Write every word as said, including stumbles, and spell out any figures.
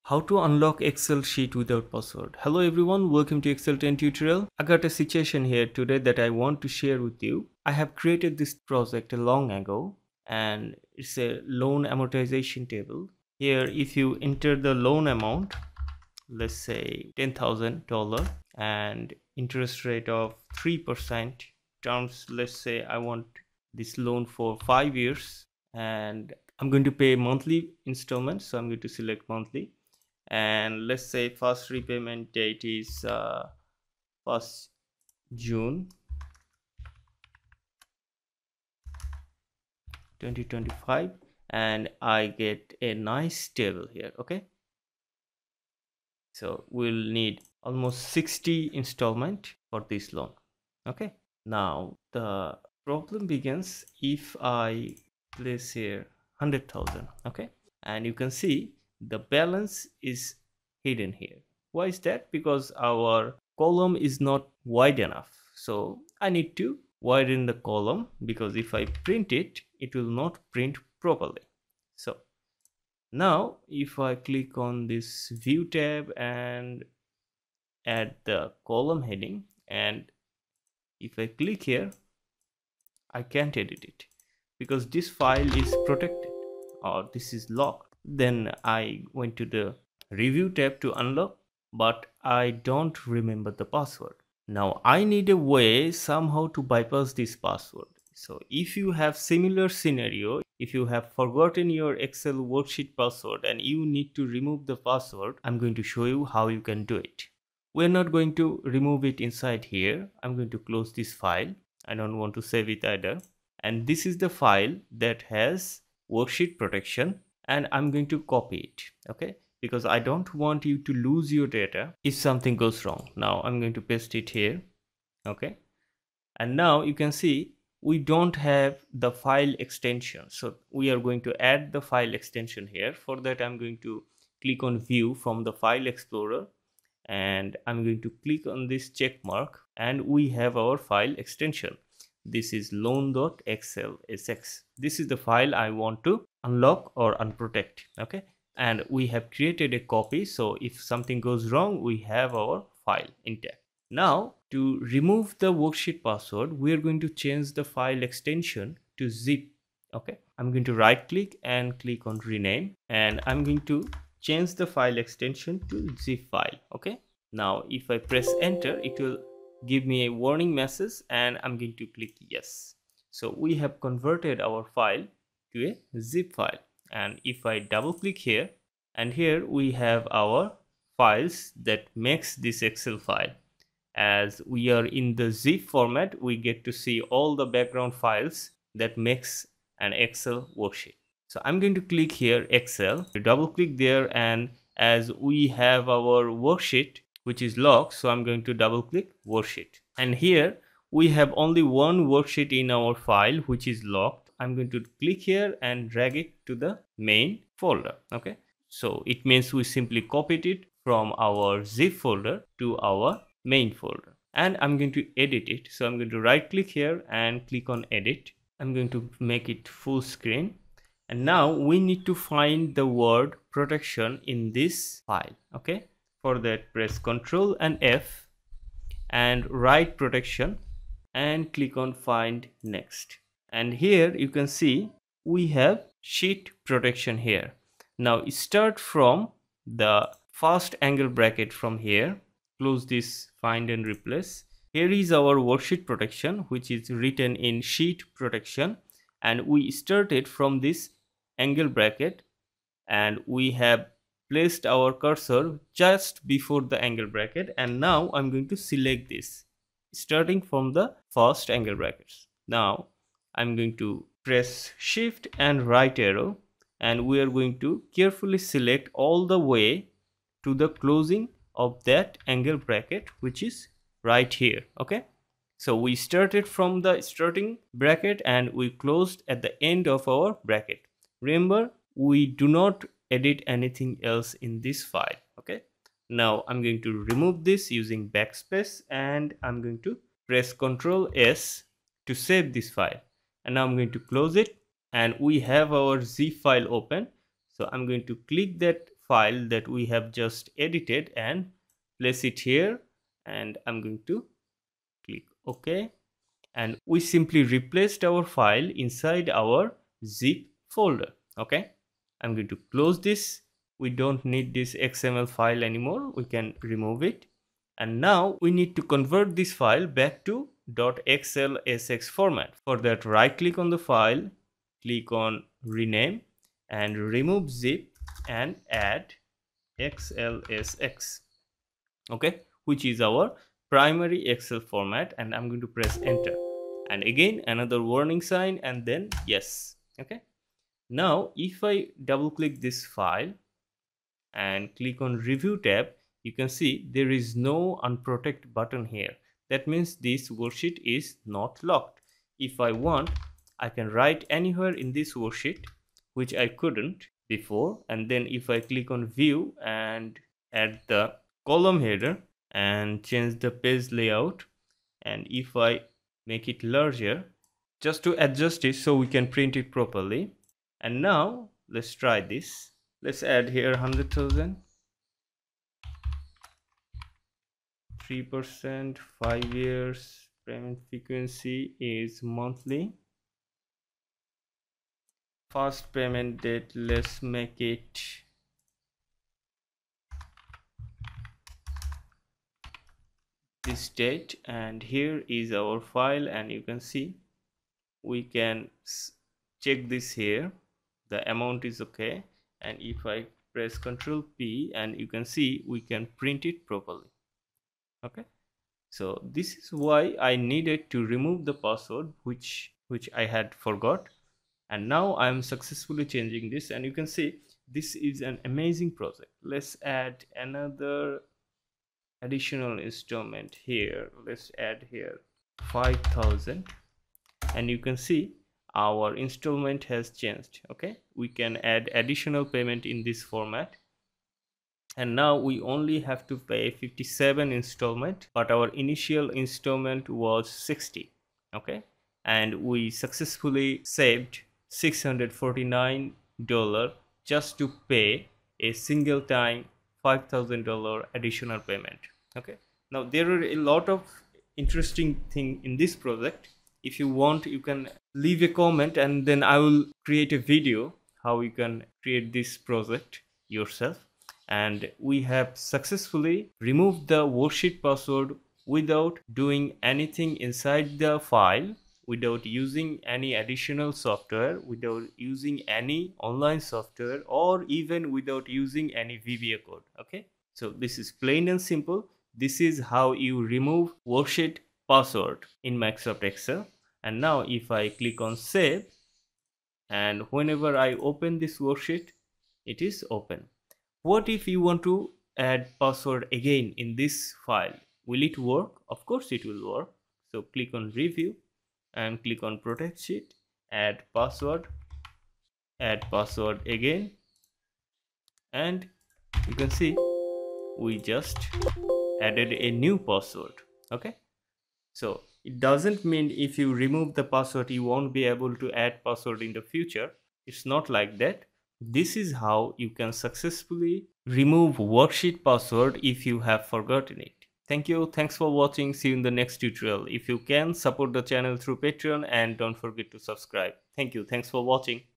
How to unlock Excel sheet without password. Hello everyone, welcome to Excel ten tutorial. I got a situation here today that I want to share with you. I have created this project a long ago and it's a loan amortization table. Here if you enter the loan amount, let's say ten thousand dollars and interest rate of three percent terms, let's say I want this loan for five years and I'm going to pay monthly installments, so I'm going to select monthly. And let's say first repayment date is uh, first June twenty twenty-five and I get a nice table here. Okay, so we'll need almost sixty installment for this loan. Okay, now the problem begins if I place here one hundred thousand. Okay, and you can see the balance is hidden here. Why is that? Because our column is not wide enough, so I need to widen the column, because if I print it, it will not print properly. So now if I click on this view tab and add the column heading, and if I click here, I can't edit it because this file is protected or this is locked. Then I went to the review tab to unlock, but I don't remember the password. Now I need a way somehow to bypass this password. So if you have similar scenario, if you have forgotten your Excel worksheet password and you need to remove the password, I'm going to show you how you can do it. We're not going to remove it inside here. I'm going to close this file. I don't want to save it either. And this is the file that has worksheet protection, and I'm going to copy it, okay, because I don't want you to lose your data if something goes wrong. Now I'm going to paste it here, okay, and now you can see we don't have the file extension, so we are going to add the file extension here. For that I'm going to click on view from the file explorer and I'm going to click on this check mark, and we have our file extension. This is loan.xlsx. This is the file I want to unlock or unprotect, okay, and we have created a copy, so if something goes wrong we have our file intact. Now to remove the worksheet password, we are going to change the file extension to zip. Okay, I'm going to right click and click on rename, and I'm going to change the file extension to zip file. Okay, now if I press enter, it will give me a warning message and I'm going to click yes. So we have converted our file to a zip file, and if I double click here, and here we have our files that makes this Excel file. As we are in the zip format, we get to see all the background files that makes an Excel worksheet. So I'm going to click here Excel, double click there, and as we have our worksheet which is locked, so I'm going to double click worksheet, and here we have only one worksheet in our file which is locked. I'm going to click here and drag it to the main folder. Okay, so it means we simply copied it from our zip folder to our main folder, and I'm going to edit it. So I'm going to right click here and click on edit. I'm going to make it full screen, and now we need to find the word protection in this file. Okay, for that press Ctrl and F and write protection and click on find next, and here you can see we have sheet protection here. Now start from the first angle bracket from here, close this find and replace. Here is our worksheet protection which is written in sheet protection, and we started from this angle bracket and we have placed our cursor just before the angle bracket, and now I'm going to select this starting from the first angle brackets. Now I'm going to press shift and right arrow, and we are going to carefully select all the way to the closing of that angle bracket which is right here. Okay, so we started from the starting bracket and we closed at the end of our bracket. Remember, we do not edit anything else in this file. Okay, now I'm going to remove this using backspace, and I'm going to press Ctrl S to save this file, and now I'm going to close it, and we have our zip file open. So I'm going to click that file that we have just edited and place it here, and I'm going to click OK, and we simply replaced our file inside our zip folder. Okay, I'm going to close this. We don't need this X M L file anymore, we can remove it. And now we need to convert this file back to .xlsx format. For that, right click on the file, click on rename and remove zip and add X L S X, okay, which is our primary Excel format, and I'm going to press enter, and again another warning sign, and then yes. Okay, now if I double click this file and click on review tab, you can see there is no unprotect button here. That means this worksheet is not locked. If I want, I can write anywhere in this worksheet, which I couldn't before. And then if I click on view and add the column header and change the page layout, and if I make it larger just to adjust it so we can print it properly. And now let's try this. Let's add here one hundred thousand, three percent, five years, payment frequency is monthly. First payment date, let's make it this date, and here is our file, and you can see we can check this here, the amount is okay, and if I press Control P, and you can see we can print it properly. Okay, so this is why I needed to remove the password which which I had forgot, and now I am successfully changing this, and you can see this is an amazing project. Let's add another additional installment here. Let's add here five thousand, and you can see our installment has changed. Okay, we can add additional payment in this format, and now we only have to pay fifty-seven installment, but our initial installment was sixty. Okay, and we successfully saved six hundred forty-nine dollars just to pay a single time five thousand dollars additional payment. Okay, now there are a lot of interesting thing in this project. If you want, you can leave a comment, and then I will create a video how you can create this project yourself. And we have successfully removed the worksheet password without doing anything inside the file, without using any additional software, without using any online software, or even without using any V B A code. Okay, so this is plain and simple. This is how you remove worksheet password in Microsoft Excel. And now if I click on save, and whenever I open this worksheet, it is open. What if you want to add password again in this file? Will it work? Of course it will work. So click on review and click on protect sheet, add password, add password again, and you can see we just added a new password. Okay, so it doesn't mean if you remove the password you won't be able to add password in the future. It's not like that. This is how you can successfully remove worksheet password if you have forgotten it. Thank you. Thanks for watching. See you in the next tutorial. If you can, support the channel through Patreon, and don't forget to subscribe. Thank you. Thanks for watching.